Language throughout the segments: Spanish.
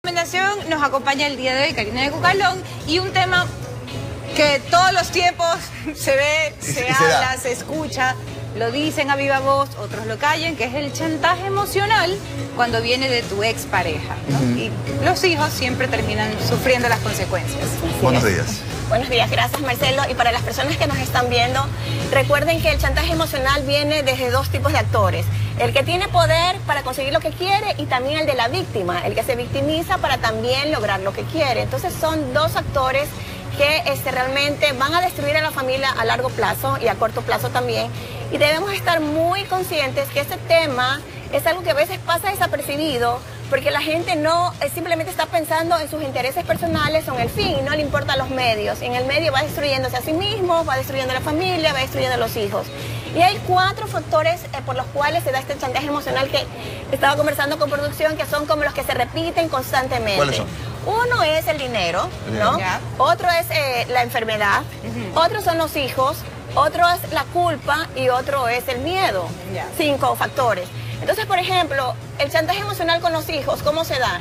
Nos acompaña el día de hoy Karina de Cucalón y un tema que todos los tiempos se ve, se habla, se escucha, lo dicen a viva voz, otros lo callan, que es el chantaje emocional cuando viene de tu expareja, ¿no? Y los hijos siempre terminan sufriendo las consecuencias. Buenos días. Buenos días, gracias Marcelo. Y para las personas que nos están viendo, recuerden que el chantaje emocional viene desde dos tipos de actores. El que tiene poder para conseguir lo que quiere y también el de la víctima, el que se victimiza para también lograr lo que quiere. Entonces son dos actores que realmente van a destruir a la familia a largo plazo y a corto plazo también. Y debemos estar muy conscientes que este tema es algo que a veces pasa desapercibido porque la gente no simplemente está pensando en sus intereses personales o en el fin y no le importan los medios. En el medio va destruyéndose a sí mismo, va destruyendo a la familia, va destruyendo a los hijos. Y hay 4 factores por los cuales se da este chantaje emocional que estaba conversando con producción, que son como los que se repiten constantemente. ¿Cuáles son? Uno es el dinero, ¿no? Otro es la enfermedad, otros son los hijos, otro es la culpa y otro es el miedo. 5 factores. Entonces, por ejemplo, el chantaje emocional con los hijos, ¿cómo se da?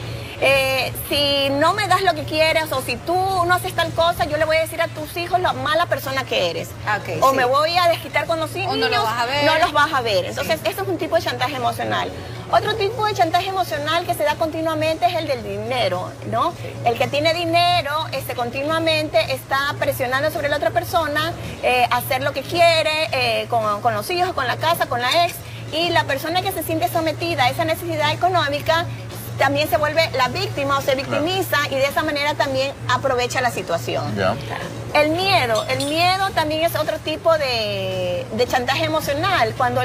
Si no me das lo que quieres o si tú no haces tal cosa, yo le voy a decir a tus hijos la mala persona que eres. O me voy a desquitar con los niños, o no los vas a ver. No los vas a ver. Entonces, eso es un tipo de chantaje emocional. Otro tipo de chantaje emocional que se da continuamente es el del dinero, ¿no? El que tiene dinero continuamente está presionando sobre la otra persona, hacer lo que quiere con los hijos, con la casa, con la ex. Y la persona que se siente sometida a esa necesidad económica también se vuelve la víctima o se victimiza y de esa manera también aprovecha la situación. El miedo también es otro tipo de chantaje emocional. Cuando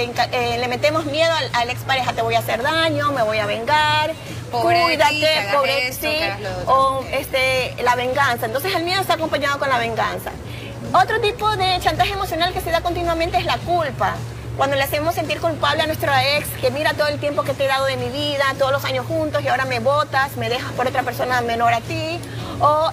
le metemos miedo a la expareja, te voy a hacer daño, me voy a vengar, cuídate, pobre o la venganza. Entonces el miedo está acompañado con la venganza. Otro tipo de chantaje emocional que se da continuamente es la culpa. Cuando le hacemos sentir culpable a nuestra ex, que mira todo el tiempo que te he dado de mi vida, todos los años juntos y ahora me botas, me dejas por otra persona menor a ti. O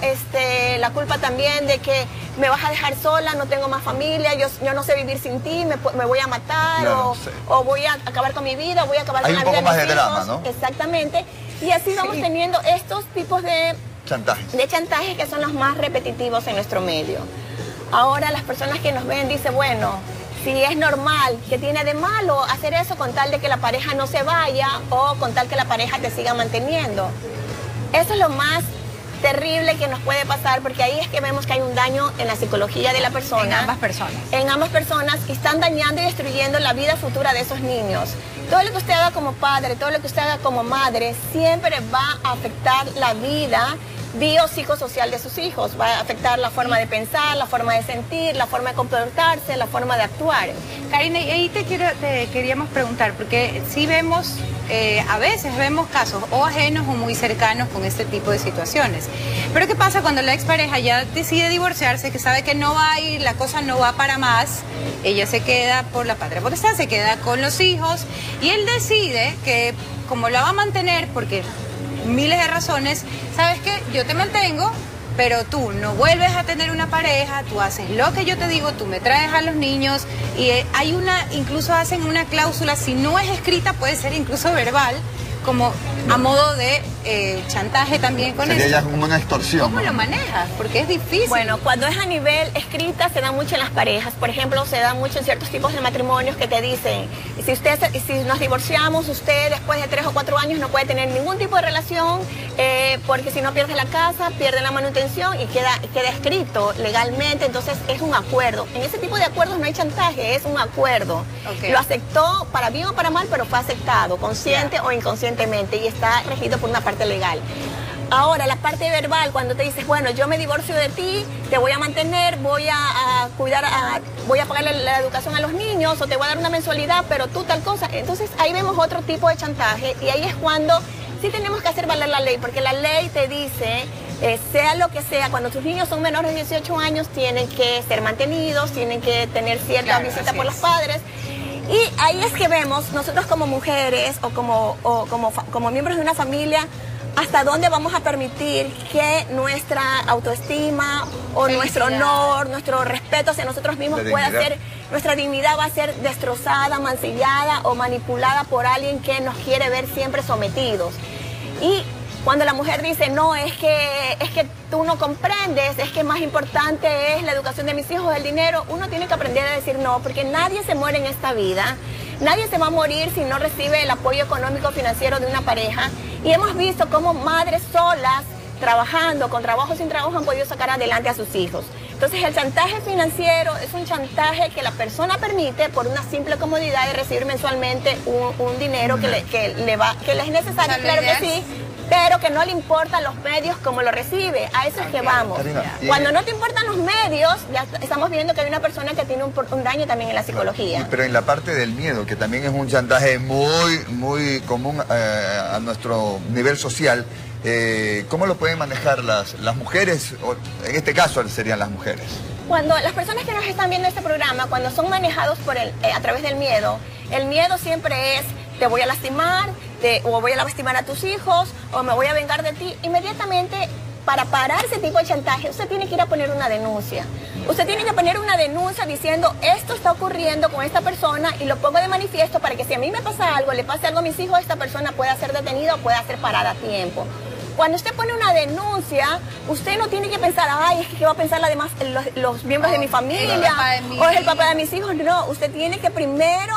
la culpa también de que me vas a dejar sola, no tengo más familia, yo no sé vivir sin ti, me voy a matar o voy a acabar con mi vida, voy a acabar con la vida de mis hijos. Hay un poco más de drama, ¿no? Exactamente. Y así vamos teniendo estos tipos de chantajes que son los más repetitivos en nuestro medio. Ahora las personas que nos ven dicen, bueno, si es normal, ¿qué tiene de malo hacer eso con tal de que la pareja no se vaya o con tal que la pareja te siga manteniendo? Eso es lo más terrible que nos puede pasar porque ahí es que vemos que hay un daño en la psicología de la persona. En ambas personas. En ambas personas que están dañando y destruyendo la vida futura de esos niños. Todo lo que usted haga como padre, todo lo que usted haga como madre, siempre va a afectar la vida biopsicosocial de sus hijos, va a afectar la forma de pensar, la forma de sentir, la forma de comportarse, la forma de actuar. Karina, y ahí te queríamos preguntar, porque sí vemos, a veces vemos casos o ajenos o muy cercanos con este tipo de situaciones. Pero ¿qué pasa cuando la expareja ya decide divorciarse, que sabe que no va a ir, la cosa no va para más, ella se queda por la patria potestad, se queda con los hijos y él decide que como la va a mantener, porque miles de razones, ¿sabes qué? Yo te mantengo, pero tú no vuelves a tener una pareja, tú haces lo que yo te digo, tú me traes a los niños y hay incluso hacen una cláusula, si no es escrita puede ser incluso verbal, como a modo de chantaje también con eso. Sería ya como una extorsión. ¿Cómo lo manejas? Porque es difícil. Bueno, cuando es a nivel escrita se da mucho en las parejas. Por ejemplo, se da mucho en ciertos tipos de matrimonios que te dicen, si nos divorciamos, usted después de 3 o 4 años no puede tener ningún tipo de relación porque si no pierde la casa, pierde la manutención y queda escrito legalmente. Entonces es un acuerdo. En ese tipo de acuerdos no hay chantaje, es un acuerdo. Lo aceptó para bien o para mal, pero fue aceptado, consciente o inconscientemente y está regido por una parte legal. Ahora, la parte verbal, cuando te dices, bueno, yo me divorcio de ti, te voy a mantener, voy a cuidar, voy a pagarle la educación a los niños o te voy a dar una mensualidad, pero tú tal cosa. Entonces ahí vemos otro tipo de chantaje y ahí es cuando sí tenemos que hacer valer la ley, porque la ley te dice, sea lo que sea, cuando tus niños son menores de 18 años tienen que ser mantenidos, tienen que tener cierta visita por los padres. Y ahí es que vemos, nosotros como mujeres o como miembros de una familia, hasta dónde vamos a permitir que nuestra autoestima o nuestro honor, nuestro respeto hacia nosotros mismos pueda ser, nuestra dignidad va a ser destrozada, mancillada o manipulada por alguien que nos quiere ver siempre sometidos. Y Cuando la mujer dice, no, es que tú no comprendes, es que más importante es la educación de mis hijos, el dinero, uno tiene que aprender a decir no, porque nadie se muere en esta vida. Nadie se va a morir si no recibe el apoyo económico financiero de una pareja. Y hemos visto cómo madres solas, trabajando, con trabajo sin trabajo, han podido sacar adelante a sus hijos. Entonces el chantaje financiero es un chantaje que la persona permite por una simple comodidad de recibir mensualmente un dinero que le es necesario, claro que sí, pero que no le importan los medios como lo recibe. A eso es que vamos. Karina, cuando no te importan los medios, ya estamos viendo que hay una persona que tiene un daño también en la psicología. Pero en la parte del miedo, que también es un chantaje muy común a nuestro nivel social, ¿cómo lo pueden manejar las mujeres? O, en este caso serían las mujeres. Cuando las personas que nos están viendo este programa, cuando son manejados a través del miedo, el miedo siempre es: te voy a lastimar, o voy a lastimar a tus hijos, o me voy a vengar de ti. Inmediatamente, para parar ese tipo de chantaje, usted tiene que ir a poner una denuncia. Usted tiene que poner una denuncia diciendo: esto está ocurriendo con esta persona y lo pongo de manifiesto para que si a mí me pasa algo, le pase algo a mis hijos, esta persona pueda ser detenida o pueda ser parada a tiempo. Cuando usted pone una denuncia, usted no tiene que pensar, ay, es que ¿qué va a pensar los miembros de mi familia? O es el papá de mis hijos. No, usted tiene que primero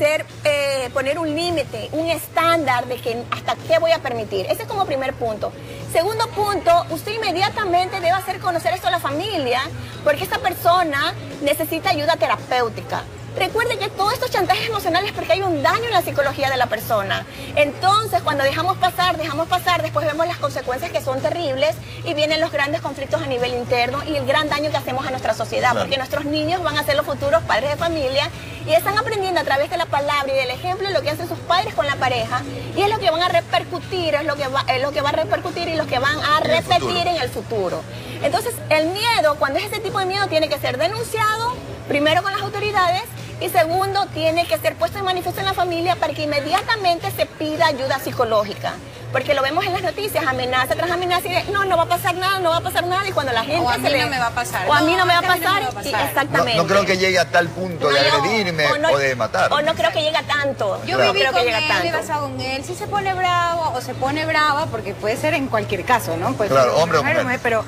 poner un límite, un estándar de que hasta qué voy a permitir. Ese es como primer punto. Segundo punto, usted inmediatamente debe hacer conocer esto a la familia, porque esta persona necesita ayuda terapéutica. Recuerde que todos estos chantajes emocionales es porque hay un daño en la psicología de la persona. Entonces, cuando dejamos pasar, después vemos las consecuencias que son terribles y vienen los grandes conflictos a nivel interno y el gran daño que hacemos a nuestra sociedad, claro. Porque nuestros niños van a ser los futuros padres de familia y están aprendiendo a través de la palabra y del ejemplo lo que hacen sus padres con la pareja, y es lo que van a repercutir, es lo que va a repercutir y lo que van a repetir en el futuro. Entonces, el miedo, cuando es ese tipo de miedo, tiene que ser denunciado primero con las autoridades. Y segundo, tiene que ser puesto en manifiesto en la familia para que inmediatamente se pida ayuda psicológica. Porque lo vemos en las noticias, amenaza tras amenaza, y no va a pasar nada, no va a pasar nada. Y cuando la gente o a mí no me va a pasar. O a mí no me va a pasar. Exactamente. No creo que llegue a tal punto de agredirme o de matar. O no creo que llegue a tanto. Yo viví con él, he pasado con él. Si se pone bravo o se pone brava, porque puede ser en cualquier caso, ¿no? Puede claro, ser hombre o mujer. Pero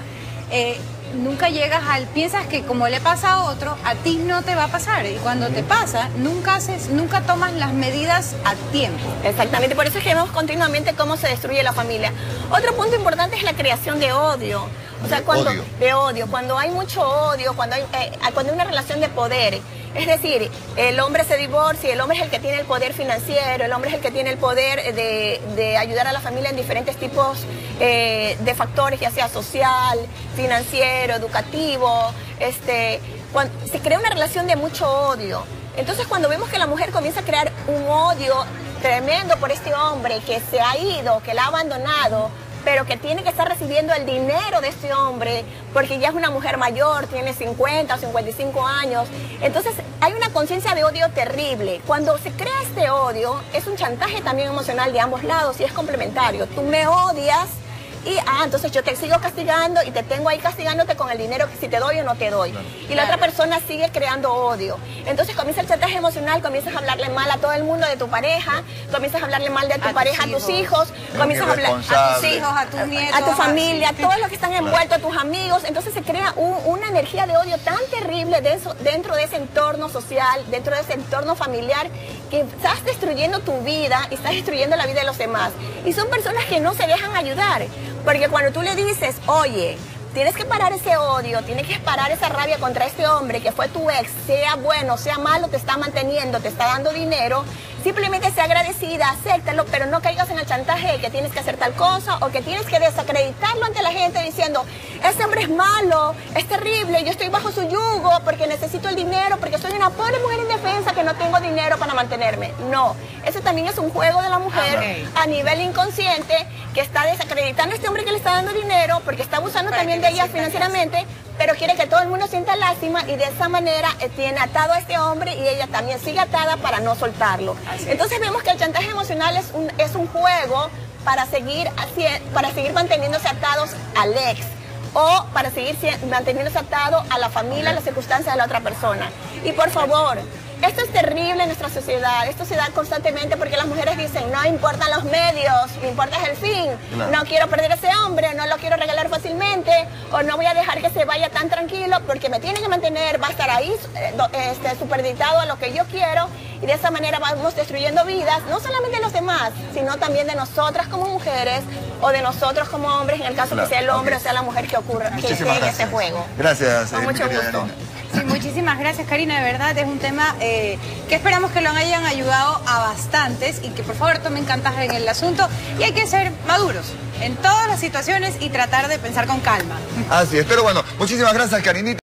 nunca llegas piensas que como le pasa a otro, a ti no te va a pasar. Y cuando te pasa, nunca tomas las medidas a tiempo. Exactamente, por eso es que vemos continuamente cómo se destruye la familia. Otro punto importante es la creación de odio. O sea, cuando hay mucho odio, cuando hay una relación de poder. Es decir, el hombre se divorcia, el hombre es el que tiene el poder financiero, el hombre es el que tiene el poder de ayudar a la familia en diferentes tipos de factores, ya sea social, financiero, educativo. Se crea una relación de mucho odio. Entonces, cuando vemos que la mujer comienza a crear un odio tremendo por este hombre que se ha ido, que la ha abandonado, pero que tiene que estar recibiendo el dinero de este hombre porque ya es una mujer mayor, tiene 50 o 55 años. Entonces hay una conciencia de odio terrible. Cuando se crea este odio, es un chantaje también emocional de ambos lados y es complementario. Tú me odias y entonces yo te sigo castigando y te tengo ahí castigándote con el dinero que si te doy o no te doy. Claro. Y la otra persona sigue creando odio. Entonces comienza el chantaje emocional, comienzas a hablarle mal a todo el mundo de tu pareja, comienzas a hablarle mal de tu pareja a tus hijos, comienzas a hablar a tus hijos, a tus nietos, a tu familia, a todos los que están envueltos, a tus amigos. Entonces se crea una energía de odio tan terrible dentro de ese entorno social, dentro de ese entorno familiar, que estás destruyendo tu vida y estás destruyendo la vida de los demás. Y son personas que no se dejan ayudar. Porque cuando tú le dices, oye, tienes que parar ese odio, tienes que parar esa rabia contra este hombre que fue tu ex, sea bueno, sea malo, te está manteniendo, te está dando dinero, simplemente sea agradecida, acéptalo, pero no caigas en el chantaje de que tienes que hacer tal cosa o que tienes que desacreditarlo ante la gente diciendo, este hombre es malo, es terrible, yo estoy bajo su yugo porque necesito el dinero, porque soy una pobre mujer indefensa que no tengo dinero para mantenerme. No, eso también es un juego de la mujer a nivel inconsciente que está desacreditando a este hombre que le está dando dinero porque está abusando también de ella financieramente, pero quiere que todo el mundo sienta lástima y de esa manera tiene atado a este hombre y ella también sigue atada para no soltarlo. Entonces vemos que el chantaje emocional es un juego para seguir manteniéndose atados al ex o para seguir manteniéndose atados a la familia, a las circunstancias de la otra persona. Y por favor, Esto es terrible en nuestra sociedad. Esto se da constantemente porque las mujeres dicen, no importan los medios, me importa es el fin. Claro. No quiero perder a ese hombre, no lo quiero regalar fácilmente, o no voy a dejar que se vaya tan tranquilo porque me tiene que mantener, va a estar ahí superditado a lo que yo quiero, y de esa manera vamos destruyendo vidas, no solamente de los demás, sino también de nosotras como mujeres o de nosotros como hombres, en el caso que sea el hombre o sea la mujer que ocurra, que esté en ese juego. Gracias. Con mucho mi querida gusto. Karina. Sí, muchísimas gracias, Karina. De verdad es un tema que esperamos que lo hayan ayudado a bastantes y que por favor tomen cartas en el asunto. Y hay que ser maduros en todas las situaciones y tratar de pensar con calma. Así es, pero bueno, muchísimas gracias, Karinita.